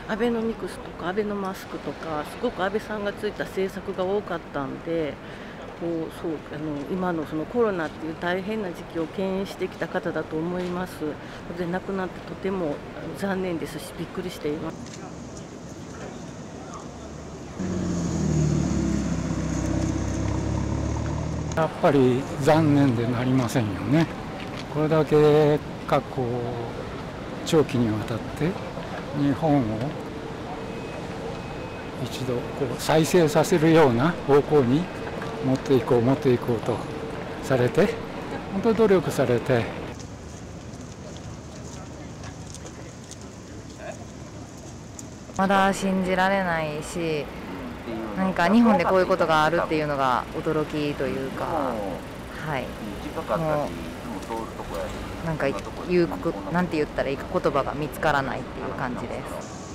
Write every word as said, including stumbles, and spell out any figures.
アベノミクスとかアベノマスクとか、すごく安倍さんがついた政策が多かったんで、こうそうあの今のそのコロナっていう大変な時期を牽引してきた方だと思います。で亡くなってとても残念ですし、びっくりしています。 やっぱり残念でなりませんよね。これだけ過去長期にわたって日本を一度こう再生させるような方向に持っていこう持っていこうとされて、本当に努力されて、 まだ信じられないし、なんか日本でこういうことがあるっていうのが驚きというか、はい、もうなんか言うなんて言ったらいいか言葉が見つからないっていう感じです。